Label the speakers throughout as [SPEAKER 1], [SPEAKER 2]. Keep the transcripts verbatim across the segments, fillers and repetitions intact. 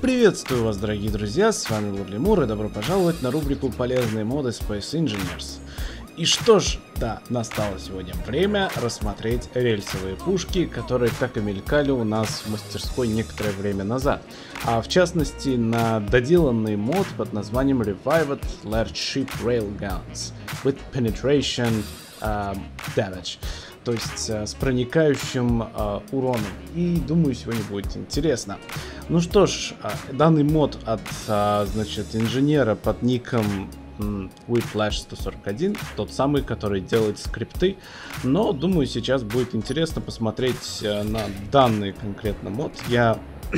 [SPEAKER 1] Приветствую вас, дорогие друзья, с вами Лорли Мур, и добро пожаловать на рубрику «Полезные моды Space Engineers». И что ж, да, настало сегодня время рассмотреть рельсовые пушки, которые так и мелькали у нас в мастерской некоторое время назад. А в частности, на доделанный мод под названием Revived Large Ship Railguns with Penetration uh, Damage. То есть э, с проникающим э, уроном. И думаю, сегодня будет интересно. Ну что ж, э, данный мод от э, значит, инженера под ником Whiplash сто сорок один, тот самый, который делает скрипты. Но думаю, сейчас будет интересно посмотреть э, на данный конкретно мод. Я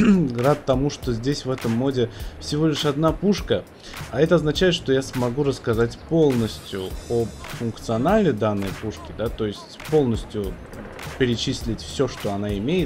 [SPEAKER 1] рад тому, что здесь в этом моде всего лишь одна пушка, а это означает, что я смогу рассказать полностью об функционале данной пушки, да, то есть полностью перечислить все, что она имеет,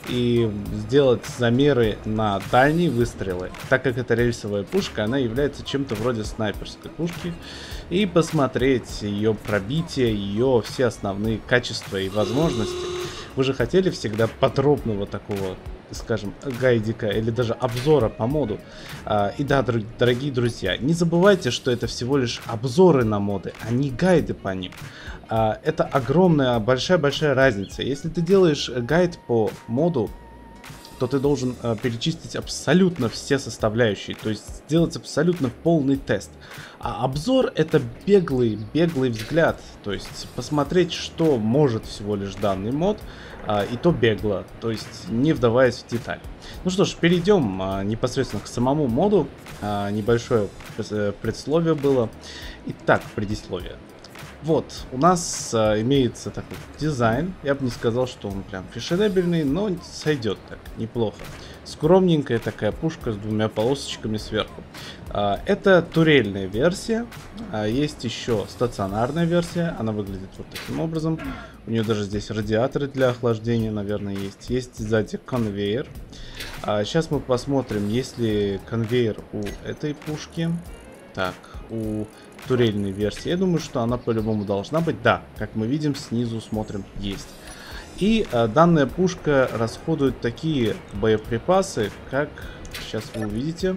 [SPEAKER 1] и сделать замеры на дальние выстрелы, так как это рельсовая пушка, она является чем-то вроде снайперской пушки, и посмотреть ее пробитие, ее все основные качества и возможности. Вы же хотели всегда подробного такого, скажем, гайдика или даже обзора по моду. А, и да, дор дорогие друзья, не забывайте, что это всего лишь обзоры на моды, а не гайды по ним. А, это огромная, большая-большая разница. Если ты делаешь гайд по моду, то ты должен а, перечислить абсолютно все составляющие, то есть сделать абсолютно полный тест. А обзор — это беглый, беглый взгляд, то есть посмотреть, что может всего лишь данный мод, а, и то бегло, то есть не вдаваясь в деталь. Ну что ж, перейдем а, непосредственно к самому моду. А, небольшое предсловие было. Итак, предисловие. Вот, у нас а, имеется такой дизайн. Я бы не сказал, что он прям фешенебельный, но сойдет так, неплохо. Скромненькая такая пушка с двумя полосочками сверху. А, это турельная версия. А, есть еще стационарная версия. Она выглядит вот таким образом. У нее даже здесь радиаторы для охлаждения, наверное, есть. Есть сзади конвейер. А, сейчас мы посмотрим, есть ли конвейер у этой пушки. Так, у турельной версии. Я думаю, что она по-любому должна быть. Да, как мы видим, снизу смотрим, есть. И а, данная пушка расходует такие боеприпасы, как сейчас вы увидите.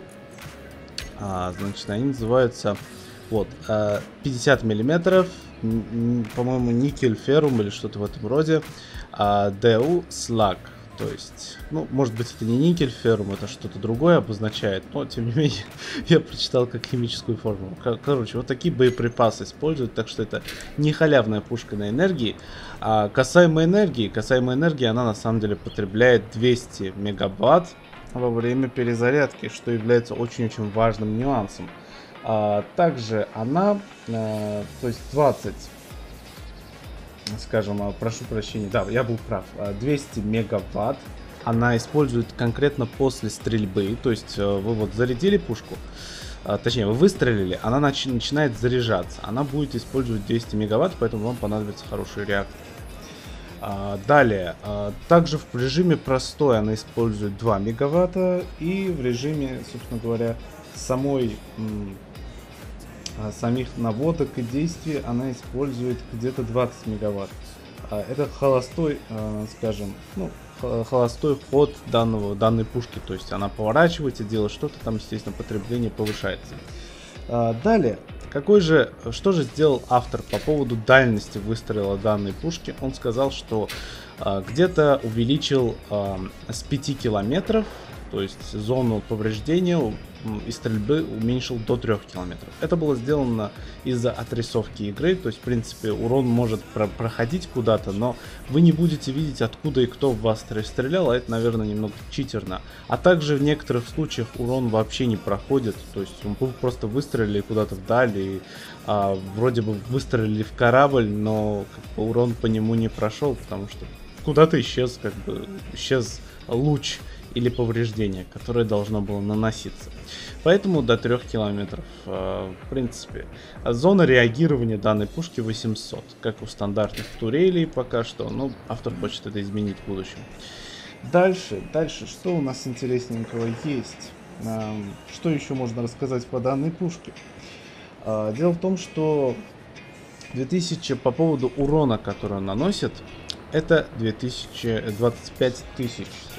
[SPEAKER 1] А, значит, они называются вот а, пятьдесят миллиметров, по-моему, никель феррум или что-то в этом роде. А, ДУ слаг. То есть, ну, может быть, это не никель феррум, это что-то другое обозначает, но, тем не менее, я прочитал как химическую формулу. Короче, вот такие боеприпасы используют, так что это не халявная пушка на энергии. А касаемо энергии, касаемо энергии, она на самом деле потребляет двести мегаватт во время перезарядки, что является очень-очень важным нюансом. А также она, а, то есть двадцать... Скажем, прошу прощения, да, я был прав, двести мегаватт она использует конкретно после стрельбы, то есть вы вот зарядили пушку, точнее вы выстрелили, она начи начинает заряжаться, она будет использовать двести мегаватт, поэтому вам понадобится хороший реактор. Далее, также в режиме простой она использует два мегаватта, и в режиме, собственно говоря, самой... самих наводок и действий она использует где-то двадцать мегаватт. Это холостой, скажем, ну, холостой ход данного, данной пушки. То есть она поворачивается, делает что-то, там, естественно, потребление повышается. Далее, какой же, что же сделал автор по поводу дальности выстрела данной пушки? Он сказал, что где-то увеличил с пяти километров, то есть зону повреждения и стрельбы уменьшил до трёх километров. Это было сделано из-за отрисовки игры, то есть в принципе урон может про проходить куда-то, но вы не будете видеть, откуда и кто в вас стрелял, а это, наверное, немного читерно. А также в некоторых случаях урон вообще не проходит, то есть вы просто выстрелили куда-то вдаль и а, вроде бы выстрелили в корабль, но как бы, урон по нему не прошел, потому что куда-то исчез, как бы исчез луч или повреждение, которое должно было наноситься. Поэтому до трёх километров, э, в принципе. Зона реагирования данной пушки восемьсот, как у стандартных турелей пока что, но автор хочет это изменить в будущем. Дальше, дальше, что у нас интересненького есть? Э, что еще можно рассказать по данной пушке? Э, дело в том, что две тысячи по поводу урона, который он наносит, это две тысячи двадцать пять тысяч, то есть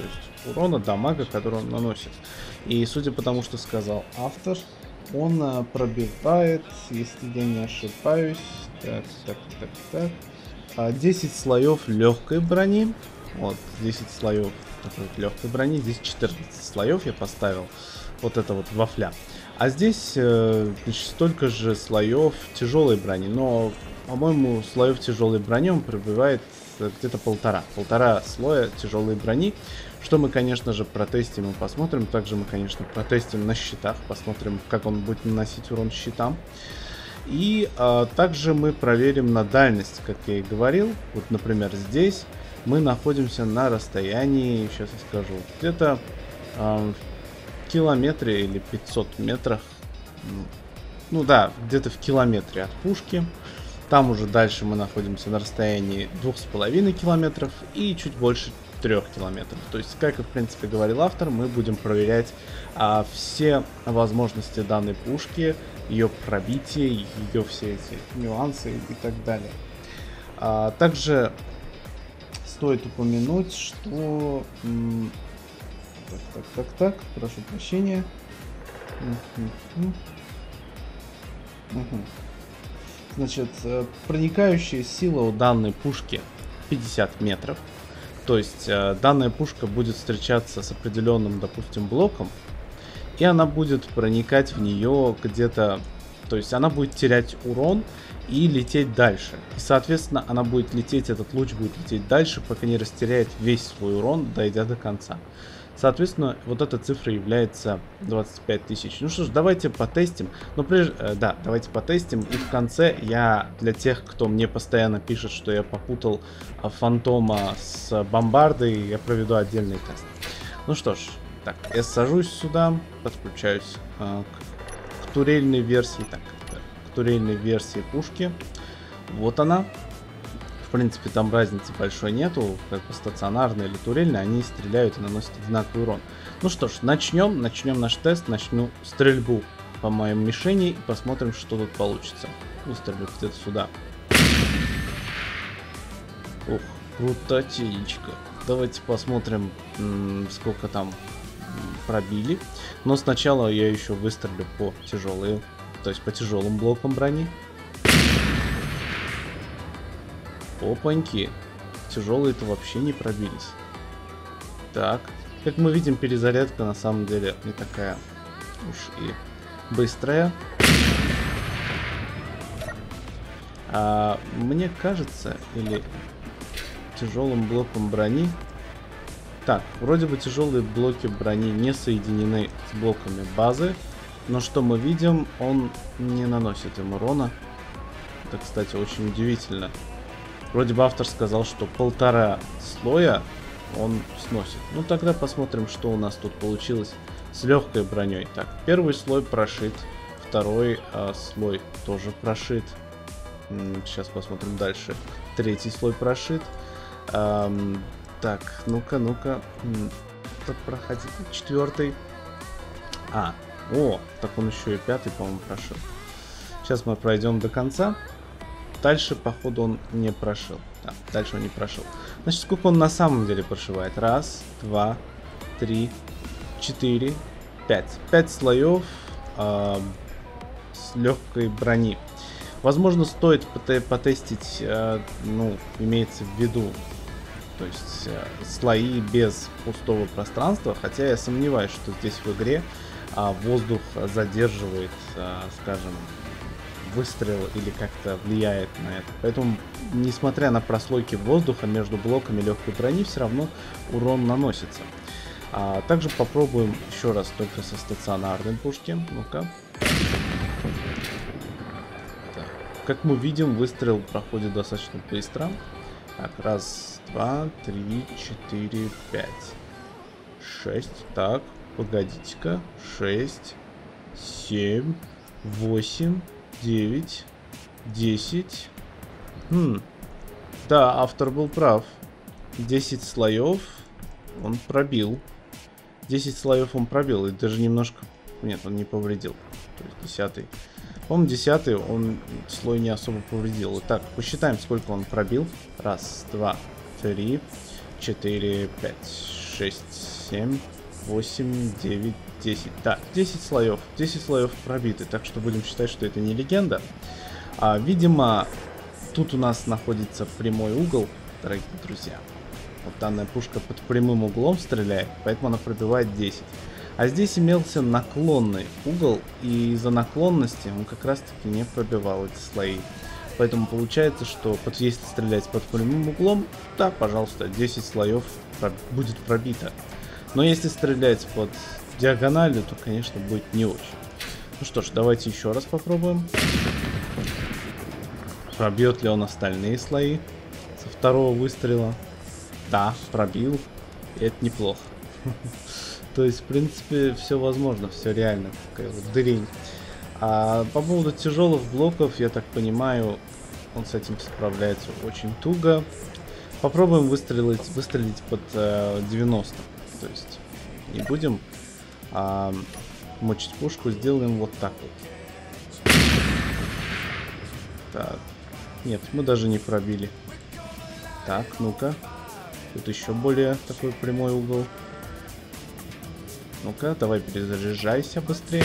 [SPEAKER 1] урона, дамага, который он наносит. И судя по тому, что сказал автор, он а, пробивает, если я не ошибаюсь, так, так, так, так, а, десять слоев легкой брони. Вот, десять слоев такой легкой брони, здесь четырнадцать слоев я поставил, вот это вот вафля. А здесь, э, значит, столько же слоев тяжелой брони, но, по-моему, слоев тяжелой брони он пробивает где-то полтора. Полтора слоя тяжелой брони, что мы, конечно же, протестим и посмотрим. Также мы, конечно, протестим на щитах, посмотрим, как он будет наносить урон щитам. И э, также мы проверим на дальность, как я и говорил. Вот, например, здесь мы находимся на расстоянии, сейчас я скажу, где-то э, в километре или пятьсот метрах. Ну да, где-то в километре от пушки. Там уже дальше мы находимся на расстоянии двух с половиной километров и чуть больше трех километров. То есть, как и в принципе говорил автор, мы будем проверять а, все возможности данной пушки, ее пробитие, ее все эти нюансы и так далее. А, также стоит упомянуть, что... Так, так, так, так, прошу прощения. Угу. Значит, проникающая сила у данной пушки пятьдесят метров. То есть данная пушка будет встречаться с определенным, допустим, блоком, и она будет проникать в нее где-то, то есть она будет терять урон и лететь дальше. И, соответственно, она будет лететь, этот луч будет лететь дальше, пока не растеряет весь свой урон, дойдя до конца. Соответственно, вот эта цифра является двадцать пять тысяч. Ну что ж, давайте потестим. Но прежде, э, да, давайте потестим. И в конце я, для тех, кто мне постоянно пишет, что я попутал э, фантома с бомбардой, я проведу отдельный тест. Ну что ж, так, я сажусь сюда, подключаюсь э, к, к турельной версии. Так, к турельной версии пушки. Вот она. В принципе, там разницы большой нету, как бы стационарная или турельная, они стреляют и наносят одинаковый урон. Ну что ж, начнем, начнем наш тест, начну стрельбу по моим мишени и посмотрим, что тут получится. Выстрелю где-то сюда. Ух, крутотенечко. Давайте посмотрим, сколько там пробили. Но сначала я еще выстрелю по тяжелым, то есть по тяжелым блокам брони. Опаньки. Тяжелые-то вообще не пробились. Так. Как мы видим, перезарядка на самом деле не такая уж и быстрая. А мне кажется, или тяжелым блоком брони... Так, вроде бы тяжелые блоки брони не соединены с блоками базы. Но что мы видим, он не наносит им урона. Это, кстати, очень удивительно. Вроде бы автор сказал, что полтора слоя он сносит. Ну тогда посмотрим, что у нас тут получилось с легкой броней. Так, первый слой прошит, второй а, слой тоже прошит. М-м, сейчас посмотрим дальше. Третий слой прошит. Эм, так, ну-ка, ну-ка. Так, проходит. Четвертый. А, о, так он еще и пятый, по-моему, прошил. Сейчас мы пройдем до конца. Дальше, походу, он не прошил. Да, дальше он не прошел. Значит, сколько он на самом деле прошивает? Раз, два, три, четыре, пять. Пять слоев э, с легкой брони. Возможно, стоит потестить, э, ну, имеется в виду, то есть э, слои без пустого пространства. Хотя я сомневаюсь, что здесь в игре э, воздух задерживает, э, скажем, выстрел или как-то влияет на это. Поэтому, несмотря на прослойки воздуха между блоками легкой брони, все равно урон наносится. А также попробуем еще раз только со стационарной пушки. Ну-ка. Как мы видим, выстрел проходит достаточно быстро. Так, раз, два, три, четыре, пять, шесть. Так, погодите-ка. Шесть, семь, восемь, девять, десять. Хм. Да, автор был прав. десять слоев он пробил. десять слоев он пробил. И даже немножко... Нет, он не повредил. То есть десятый. По-моему, десятый он слой не особо повредил. Итак, посчитаем, сколько он пробил. Раз, два, три, четыре, пять, шесть, семь, восемь, девять, десять. Да, десять слоев. десять слоев пробиты, так что будем считать, что это не легенда. А, видимо, тут у нас находится прямой угол, дорогие друзья. Вот данная пушка под прямым углом стреляет, поэтому она пробивает десять. А здесь имелся наклонный угол, и из-за наклонности он как раз-таки не пробивал эти слои. Поэтому получается, что под, если стрелять под прямым углом, да, пожалуйста, десять слоев проб, будет пробито. Но если стрелять под диагональю, то, конечно, будет не очень. Ну что ж, давайте еще раз попробуем. Пробьет ли он остальные слои со второго выстрела? Да, пробил. И это неплохо. То есть, в принципе, все возможно, все реально. Такая вот дрянь. А по поводу тяжелых блоков, я так понимаю, он с этим справляется очень туго. Попробуем выстрелить, выстрелить под э, девяносто. То есть не будем а, мочить пушку, сделаем вот так вот. Так. Нет, мы даже не пробили. Так, ну-ка. Тут еще более такой прямой угол. Ну-ка, давай перезаряжайся быстрее.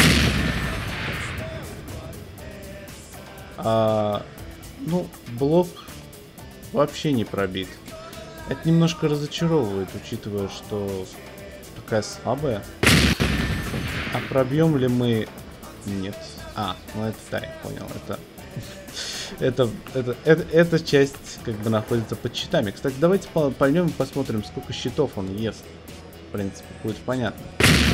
[SPEAKER 1] А, ну, блок вообще не пробит. Это немножко разочаровывает, учитывая, что такая слабая. А пробьем ли мы... Нет. А, ну это да, я понял. Это... это, это, это, эта часть как бы находится под щитами. Кстати, давайте пойдем и посмотрим, сколько щитов он ест. В принципе, будет понятно.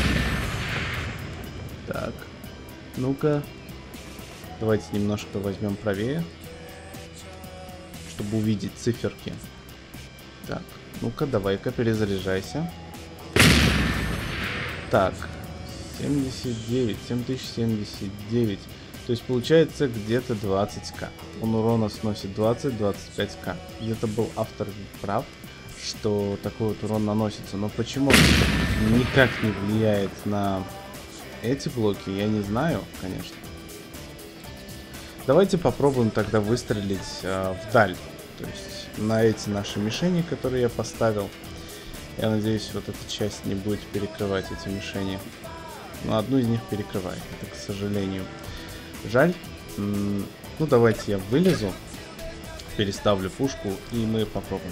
[SPEAKER 1] Так. Ну-ка. Давайте немножко возьмем правее, чтобы увидеть циферки. Так, ну-ка, давай-ка перезаряжайся. Так, семьдесят девять, семь тысяч семьдесят девять. То есть получается где-то двадцать тысяч. Он урона сносит двадцать-двадцать пять тысяч. Где-то был автор прав, что такой вот урон наносится. Но почему он никак не влияет на эти блоки, я не знаю, конечно. Давайте попробуем тогда выстрелить э, вдаль. То есть на эти наши мишени, которые я поставил. Я надеюсь, вот эта часть не будет перекрывать эти мишени. Но одну из них перекрывает. Это, к сожалению, жаль. М-м, ну, давайте я вылезу, переставлю пушку, и мы попробуем.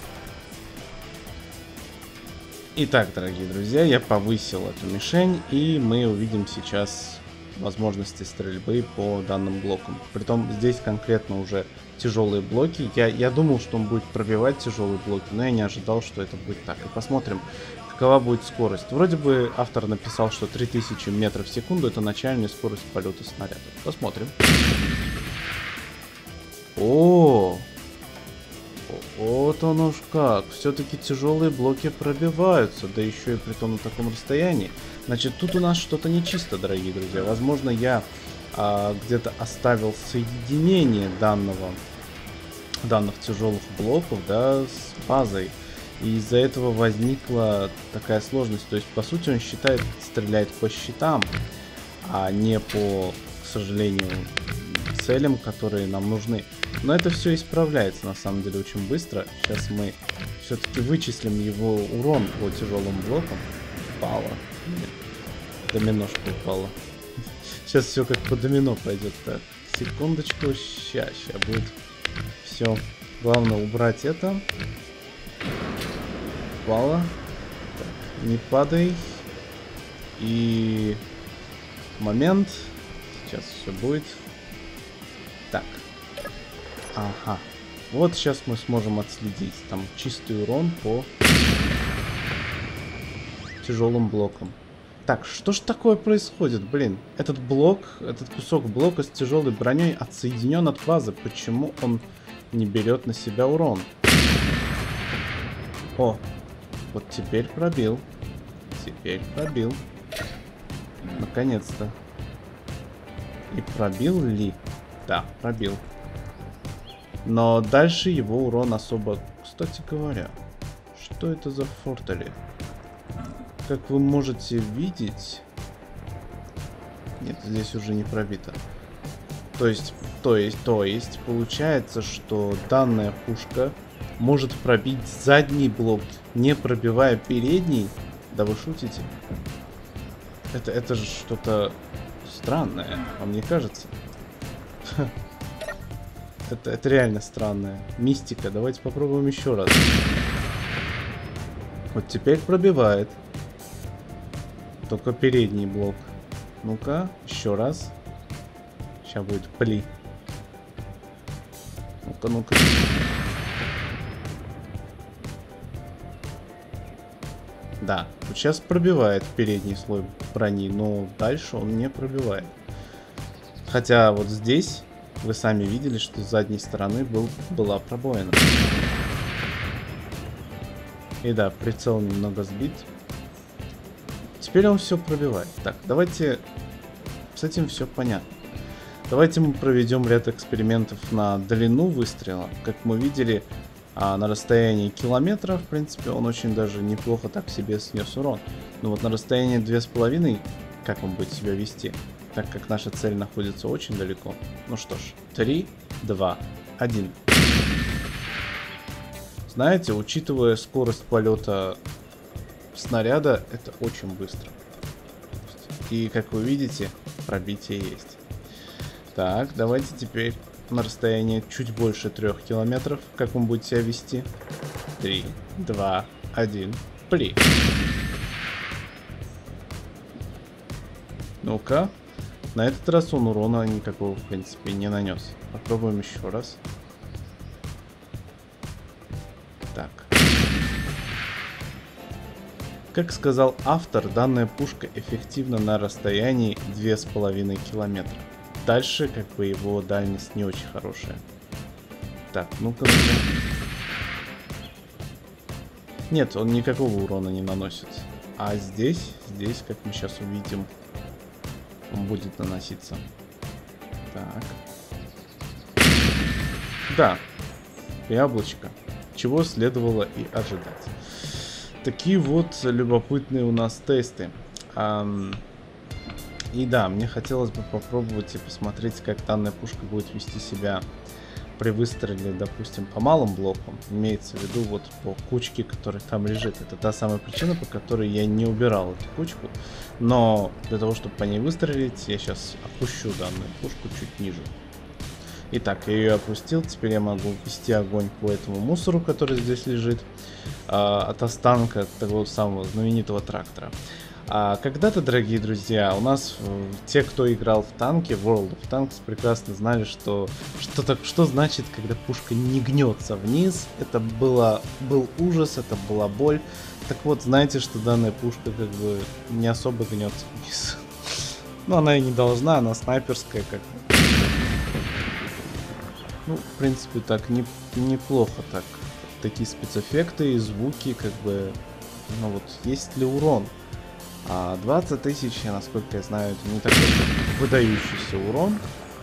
[SPEAKER 1] Итак, дорогие друзья, я повысил эту мишень, и мы увидим сейчас возможности стрельбы по данным блокам. Притом здесь конкретно уже тяжелые блоки. Я, я думал, что он будет пробивать тяжелые блоки, но я не ожидал, что это будет так. И посмотрим, какова будет скорость. Вроде бы автор написал, что три тысячи метров в секунду это начальная скорость полета снаряда. Посмотрим. О, вот оно ж как. Все-таки тяжелые блоки пробиваются, да еще и при том на таком расстоянии. Значит, тут у нас что-то нечисто, дорогие друзья. Возможно, я а, где-то оставил соединение данного, данных тяжелых блоков, да, с базой. И из-за этого возникла такая сложность. То есть, по сути, он считает, стреляет по щитам, а не по, к сожалению, целям, которые нам нужны. Но это все исправляется, на самом деле, очень быстро. Сейчас мы все-таки вычислим его урон по тяжелым блокам. Упало. Доминошка упала. Сейчас все как по домино пойдет. Так, секундочку. Ща, ща будет. Все. Главное убрать это. Упало. Так, не падай. И... момент. Сейчас все будет. Так. Ага. Вот сейчас мы сможем отследить. Там чистый урон по тяжелым блокам. Так, что ж такое происходит, блин? Этот блок, этот кусок блока с тяжелой броней отсоединен от базы. Почему он не берет на себя урон? О, вот теперь пробил. Теперь пробил. Наконец-то. И пробил ли? Да, пробил. Но дальше его урон особо... Кстати говоря, что это за фортели? Как вы можете видеть... Нет, здесь уже не пробито. То есть, то есть, то есть, получается, что данная пушка может пробить задний блок, не пробивая передний. Да вы шутите? Это, это же что-то странное, вам не кажется? Это, это реально странное. Мистика. Давайте попробуем еще раз. Вот теперь пробивает. Только передний блок. Ну-ка, еще раз. Сейчас будет пли. Ну-ка, ну-ка. Да, вот сейчас пробивает передний слой брони, но дальше он не пробивает. Хотя вот здесь вы сами видели, что с задней стороны был, была пробоина. И да, прицел немного сбит. Теперь он все пробивает. Так, давайте... С этим все понятно. Давайте мы проведем ряд экспериментов на длину выстрела. Как мы видели, а на расстоянии километра, в принципе, он очень даже неплохо так себе снес урон. Но вот на расстоянии две с половиной, как он будет себя вести? Так как наша цель находится очень далеко. Ну что ж, три, два, один. Знаете, учитывая скорость полета снаряда, это очень быстро. И, как вы видите, пробитие есть. Так, давайте теперь на расстоянии чуть больше трех километров. Как он будет себя вести? Три, два, один, пли. Ну-ка. На этот раз он урона никакого, в принципе, не нанес. Попробуем еще раз. Так. Как сказал автор, данная пушка эффективна на расстоянии две с половиной километра. Дальше, как бы, его дальность не очень хорошая. Так, ну-ка, ну-ка. Нет, он никакого урона не наносит. А здесь, здесь, как мы сейчас увидим, он будет наноситься. Так. Да. Яблочко. Чего следовало и ожидать. Такие вот любопытные у нас тесты. Ам... И да, мне хотелось бы попробовать и посмотреть, как данная пушка будет вести себя при выстреле, допустим, по малым блокам. Имеется в виду вот по кучке, которая там лежит. Это та самая причина, по которой я не убирал эту кучку. Но для того, чтобы по ней выстрелить, я сейчас опущу данную пушку чуть ниже. Итак, я ее опустил. Теперь я могу вести огонь по этому мусору, который здесь лежит. Э, от останка того самого знаменитого трактора. А когда-то, дорогие друзья, у нас э, те, кто играл в танки, в World of Tanks, прекрасно знали, что что, так, что значит, когда пушка не гнется вниз. Это было, был ужас, это была боль. Так вот, знаете, что данная пушка как бы не особо гнется вниз. Ну, она и не должна, она снайперская, как бы. Ну, в принципе, так не, неплохо так. Такие спецэффекты и звуки, как бы, ну вот, есть ли урон? А двадцать тысяч, насколько я знаю, это не такой выдающийся урон.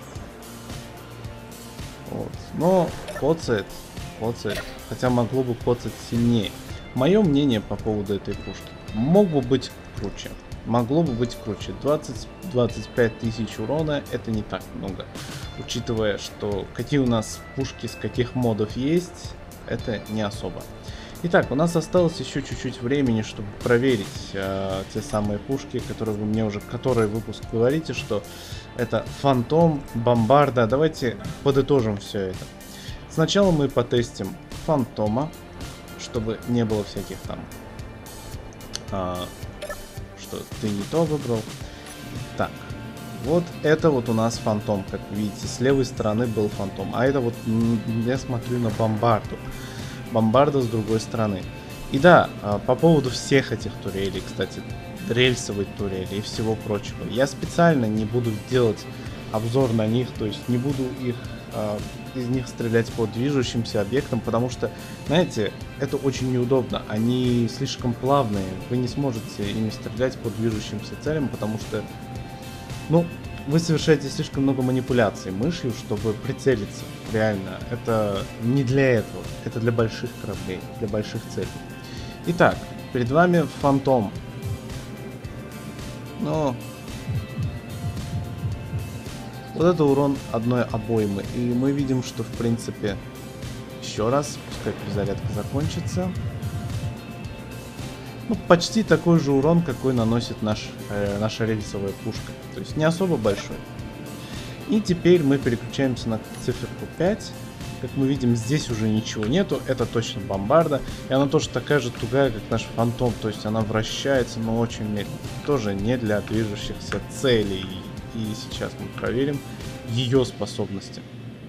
[SPEAKER 1] Вот. Но коцает, коцает. Хотя могло бы коцать сильнее. Мое мнение по поводу этой пушки. Мог бы быть круче. Могло бы быть круче. двадцать-двадцать пять тысяч урона это не так много. Учитывая, что какие у нас пушки с каких модов есть, это не особо. Итак, у нас осталось еще чуть-чуть времени, чтобы проверить э, те самые пушки, которые вы мне уже который выпуск говорите, что это Фантом, Бомбарда. Давайте подытожим все это. Сначала мы потестим Фантома, чтобы не было всяких там, э, что ты не то выбрал. Так, вот это вот у нас Фантом, как видите, с левой стороны был Фантом, а это вот я смотрю на Бомбарду. Бомбарда с другой стороны. И да, по поводу всех этих турелей, кстати, рельсовой турели и всего прочего, я специально не буду делать обзор на них, то есть не буду их из них стрелять по движущимся объектам, потому что, знаете, это очень неудобно, они слишком плавные, вы не сможете ими стрелять по движущимся целям, потому что, ну, вы совершаете слишком много манипуляций мышью, чтобы прицелиться. Реально, это не для этого. Это для больших кораблей, для больших целей. Итак, перед вами Фантом. Но Вот это урон одной обоймы. И мы видим, что в принципе еще раз, пускай перезарядка закончится. Ну, почти такой же урон, какой наносит наш, э, наша рельсовая пушка. То есть не особо большой. И теперь мы переключаемся на циферку пять. Как мы видим, здесь уже ничего нету. Это точно бомбарда. И она тоже такая же тугая, как наш фантом. То есть она вращается, но очень медленно. Тоже не для движущихся целей. И сейчас мы проверим ее способности.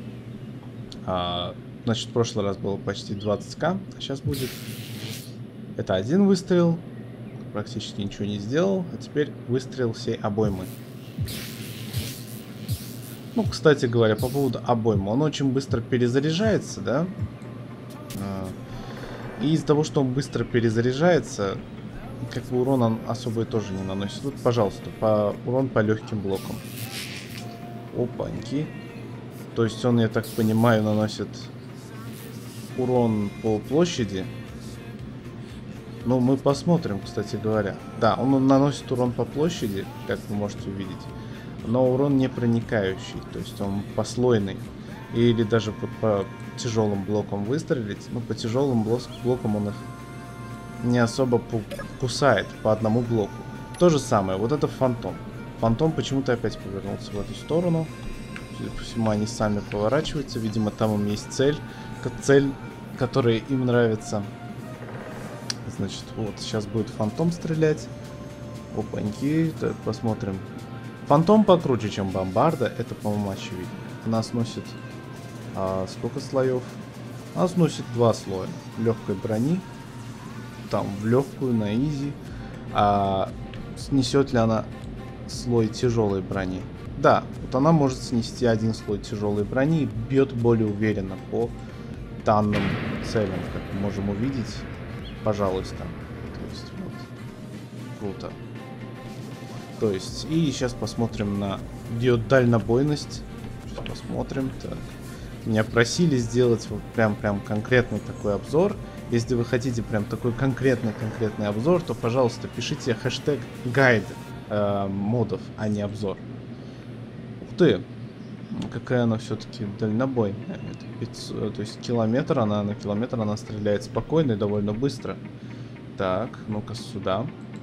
[SPEAKER 1] А, значит, в прошлый раз было почти двадцать тысяч, а сейчас будет... Это один выстрел, практически ничего не сделал, а теперь выстрел всей обоймы. Ну, кстати говоря, по поводу обоймы, он очень быстро перезаряжается, да? И из-за того, что он быстро перезаряжается, как бы урон он особо тоже не наносит. Вот, пожалуйста, по урон по легким блокам. Опаньки. То есть он, я так понимаю, наносит урон по площади. Ну, мы посмотрим, кстати говоря. Да, он наносит урон по площади, как вы можете увидеть. Но урон не проникающий, то есть он послойный. Или даже по, по тяжелым блокам выстрелить. Ну, по тяжелым блокам он их не особо кусает по одному блоку. То же самое, вот это фантом. Фантом почему-то опять повернулся в эту сторону. Судя по всему, они сами поворачиваются. Видимо, там им есть цель. Цель, которая им нравится. Значит, вот сейчас будет фантом стрелять. Опаньки. Так, посмотрим. Фантом покруче, чем бомбарда. Это, по-моему, очевидно. Она сносит... А, сколько слоев? Она сносит два слоя легкой брони. Там в легкую, на изи. А снесет ли она слой тяжелой брони? Да, вот она может снести один слой тяжелой брони и бьет более уверенно по данным целям, как мы можем увидеть. Пожалуйста. То есть, вот. Круто. То есть, и сейчас посмотрим на ее дальнобойность. Сейчас посмотрим. Так. Меня просили сделать вот прям прям конкретный такой обзор. Если вы хотите прям такой конкретный-конкретный обзор, то, пожалуйста, пишите хэштег гайд э, модов, а не обзор. Ух ты! Какая она все-таки дальнобойная. Это пятьсот, то есть километр, она на километр она стреляет спокойно и довольно быстро. Так, ну-ка сюда.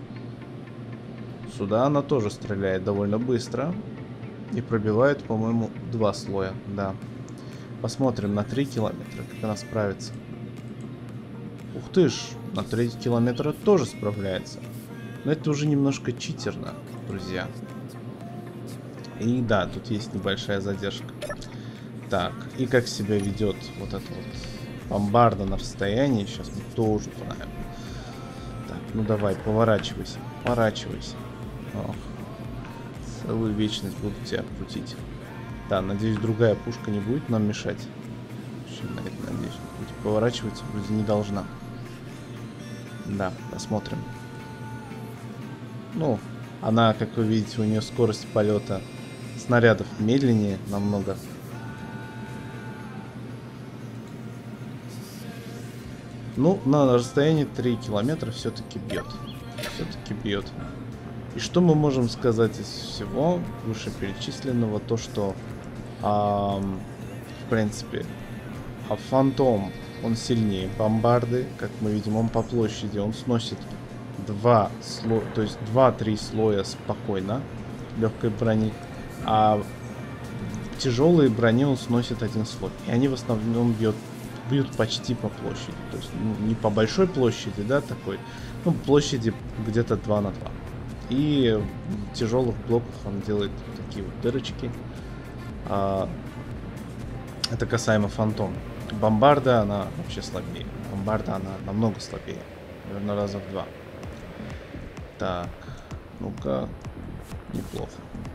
[SPEAKER 1] Сюда она тоже стреляет довольно быстро. И пробивает, по-моему, два слоя. Да. Посмотрим на три километра, как она справится. Ух ты ж, на три километра тоже справляется. Но это уже немножко читерно, друзья. И да, тут есть небольшая задержка. Так, и как себя ведет вот эта вот бомбарда на расстоянии, сейчас мы тоже узнаем. Так, ну давай, поворачивайся, поворачивайся. Ох, целую вечность буду тебя крутить. Да, надеюсь, другая пушка не будет нам мешать. На это надеюсь. Поворачиваться вроде не должна. Да, посмотрим. Ну, она, как вы видите, у нее скорость полета снарядов медленнее намного. Ну, на расстоянии три километра все-таки бьет. Все-таки бьет. И что мы можем сказать из всего вышеперечисленного? То, что, эм, в принципе, а фантом, он сильнее бомбарды. Как мы видим, он по площади, он сносит два слоя, то есть два-три слоя спокойно легкой брони. А тяжелые брони он сносит один слой. И они в основном бьют, бьют почти по площади. То есть ну, не по большой площади, да, такой. Ну, площади где-то два на два. И в тяжелых блоках он делает такие вот дырочки. А, это касаемо фантома. Бомбарда, она вообще слабее. Бомбарда, она намного слабее. Наверное, раза в два. Так, ну-ка, неплохо.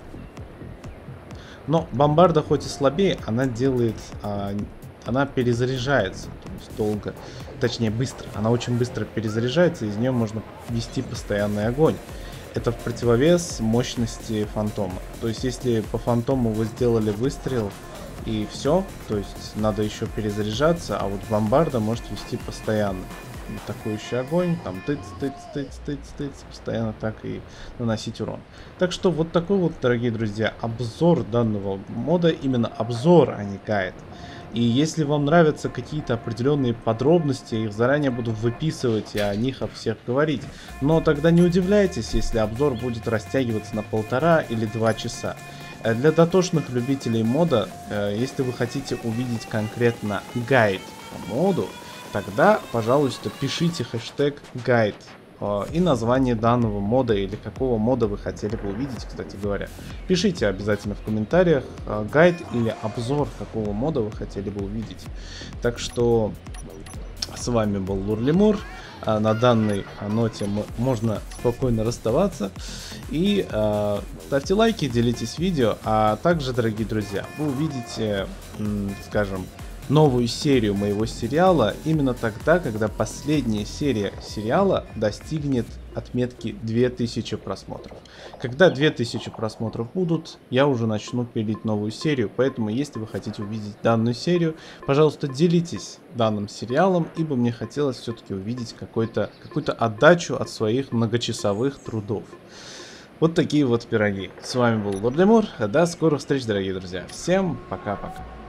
[SPEAKER 1] Но бомбарда хоть и слабее, она делает, а, она перезаряжается, то есть долго, точнее быстро. Она очень быстро перезаряжается, из нее можно вести постоянный огонь. Это в противовес мощности фантома. То есть если по фантому вы сделали выстрел и все, то есть надо еще перезаряжаться, а вот бомбарда может вести постоянно. атакующий огонь, там тыц, тыц, тыц, тыц, тыц, постоянно так и наносить урон. Так что вот такой вот, дорогие друзья, обзор данного мода, именно обзор, а не гайд. И если вам нравятся какие-то определенные подробности, я их заранее буду выписывать и о них о всех говорить. Но тогда не удивляйтесь, если обзор будет растягиваться на полтора или два часа. Для дотошных любителей мода, если вы хотите увидеть конкретно гайд по моду, тогда, пожалуйста, пишите хэштег гайд и название данного мода или какого мода вы хотели бы увидеть, кстати говоря. Пишите обязательно в комментариях гайд или обзор какого мода вы хотели бы увидеть. Так что с вами был Лурлимур. На данной ноте можно спокойно расставаться. И э, ставьте лайки, делитесь видео. А также, дорогие друзья, вы увидите, скажем, новую серию моего сериала именно тогда, когда последняя серия сериала достигнет отметки две тысячи просмотров. Когда две тысячи просмотров будут, я уже начну пилить новую серию, поэтому если вы хотите увидеть данную серию, пожалуйста, делитесь данным сериалом, ибо мне хотелось все-таки увидеть какой-то, какую-то отдачу от своих многочасовых трудов. Вот такие вот пироги. С вами был Лурлимур. До скорых встреч, дорогие друзья. Всем пока-пока.